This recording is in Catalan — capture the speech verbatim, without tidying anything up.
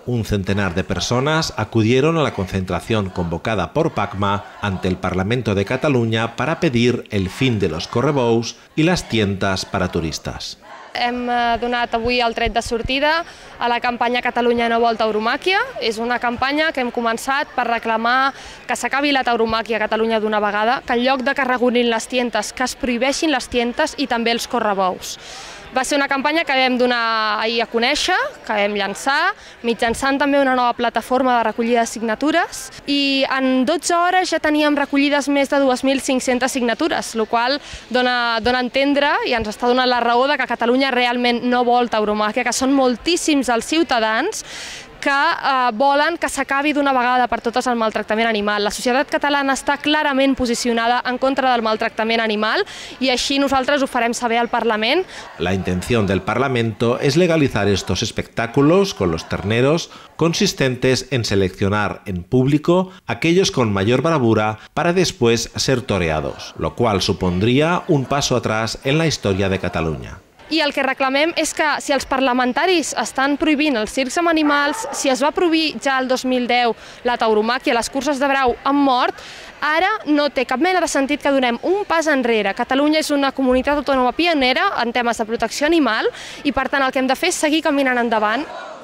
Un centenar de personas acudieron a la concentración convocada por Pacma ante el Parlamento de Cataluña para pedir el fin de los correbous y las tiendas para turistas. Hem donat avui el tret de sortida a la campanya Catalunya no vol tauromàquia. És una campanya que hem començat per reclamar que s'acabi la tauromàquia a Catalunya d'una vegada, que en lloc de que es regulin les tientes, que es prohibeixin les tientes i també els correbous. Va ser una campanya que vam donar ahir a conèixer, que vam llançar, mitjançant també una nova plataforma de recollida de signatures, i en dotze hores ja teníem recollides més de dues mil cinc-centes signatures, el qual dona, dona a entendre i ens està donant la raó de que Catalunya realment no vol tauromàquia, que són moltíssims els ciutadans que eh, volen que s'acabi d'una vegada per totes el maltractament animal. La societat catalana està clarament posicionada en contra del maltractament animal y així nosaltres ho farem saber al Parlament. La intención del Parlamento es legalizar estos espectáculos con los terneros, consistentes en seleccionar en público aquellos con mayor bravura para después ser toreados, lo cual supondría un paso atrás en la historia de Cataluña. I el que reclamem és que si els parlamentaris estan prohibint els circs amb animals, si es va prohibir ja el dos mil deu la tauromàquia, les curses de brau amb mort, ara no té cap mena de sentit que donem un pas enrere. Catalunya és una comunitat autònoma pionera en temes de protecció animal i per tant el que hem de fer és seguir caminant endavant.